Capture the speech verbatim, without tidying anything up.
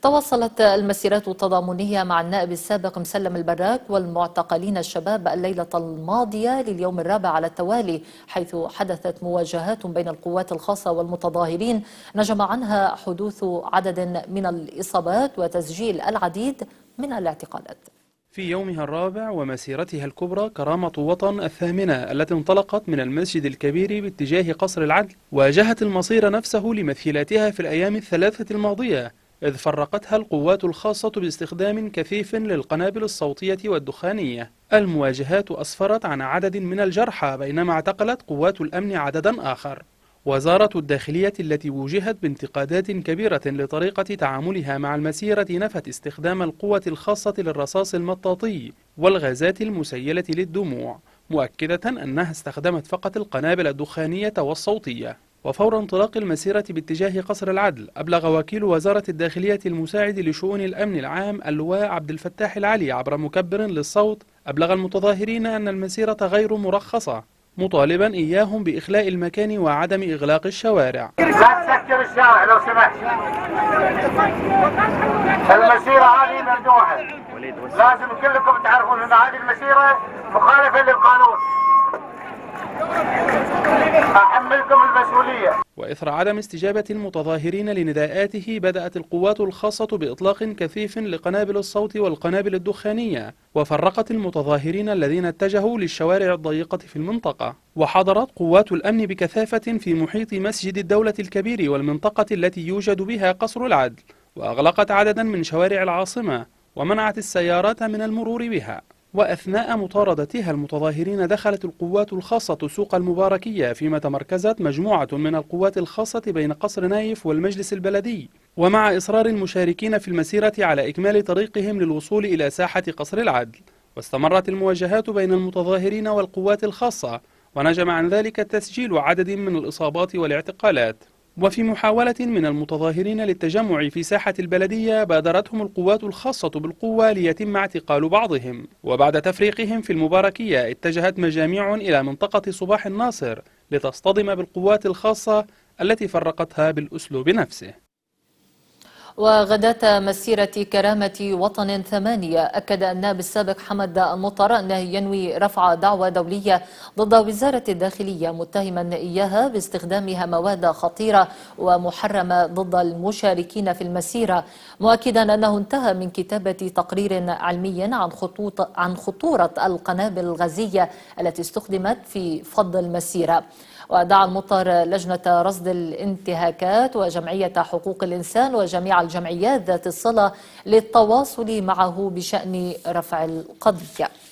تواصلت المسيرات التضامنية مع النائب السابق مسلم البراك والمعتقلين الشباب الليلة الماضية لليوم الرابع على التوالي، حيث حدثت مواجهات بين القوات الخاصة والمتظاهرين نجم عنها حدوث عدد من الإصابات وتسجيل العديد من الاعتقالات. في يومها الرابع ومسيرتها الكبرى كرامة وطن الثامنة التي انطلقت من المسجد الكبير باتجاه قصر العدل، واجهت المصير نفسه لمثيلاتها في الأيام الثلاثة الماضية، إذ فرقتها القوات الخاصة باستخدام كثيف للقنابل الصوتية والدخانية. المواجهات أسفرت عن عدد من الجرحى، بينما اعتقلت قوات الأمن عددا آخر. وزارة الداخلية التي وجهت بانتقادات كبيرة لطريقة تعاملها مع المسيرة نفت استخدام القوة الخاصة للرصاص المطاطي والغازات المسيلة للدموع، مؤكدة أنها استخدمت فقط القنابل الدخانية والصوتية. وفور انطلاق المسيرة باتجاه قصر العدل، أبلغ وكيل وزارة الداخلية المساعد لشؤون الأمن العام اللواء عبد الفتاح العلي عبر مكبر للصوت أبلغ المتظاهرين أن المسيرة غير مرخصة، مطالبا إياهم بإخلاء المكان وعدم إغلاق الشوارع. لا تسكر الشارع لو سمحت. المسيرة هذه ممنوعة، لازم كلكم تعرفون أن هذه المسيرة مخالفة للقانون. أحملكم المسؤولية. وإثر عدم استجابة المتظاهرين لنداءاته، بدأت القوات الخاصة بإطلاق كثيف لقنابل الصوت والقنابل الدخانية، وفرقت المتظاهرين الذين اتجهوا للشوارع الضيقة في المنطقة. وحضرت قوات الأمن بكثافة في محيط مسجد الدولة الكبير والمنطقة التي يوجد بها قصر العدل، وأغلقت عددا من شوارع العاصمة ومنعت السيارات من المرور بها. وأثناء مطاردتها المتظاهرين دخلت القوات الخاصة سوق المباركية، فيما تمركزت مجموعة من القوات الخاصة بين قصر نايف والمجلس البلدي، ومع إصرار المشاركين في المسيرة على إكمال طريقهم للوصول إلى ساحة قصر العدل. واستمرت المواجهات بين المتظاهرين والقوات الخاصة، ونجم عن ذلك تسجيل عدد من الإصابات والاعتقالات. وفي محاولة من المتظاهرين للتجمع في ساحة البلدية، بادرتهم القوات الخاصة بالقوة ليتم اعتقال بعضهم. وبعد تفريقهم في المباركية، اتجهت مجاميع إلى منطقة صباح الناصر لتصطدم بالقوات الخاصة التي فرقتها بالأسلوب نفسه. وغداة مسيرة كرامة وطن ثمانية، أكد النائب السابق حمد المطر أنه ينوي رفع دعوى دولية ضد وزارة الداخلية، متهما إياها باستخدامها مواد خطيرة ومحرمة ضد المشاركين في المسيرة، مؤكدا أنه انتهى من كتابة تقرير علمي عن خطوط عن خطورة القنابل الغازية التي استخدمت في فض المسيرة. ودعا المطر لجنة رصد الانتهاكات وجمعية حقوق الإنسان وجميع الجمعيات ذات الصلة للتواصل معه بشأن رفع القضية.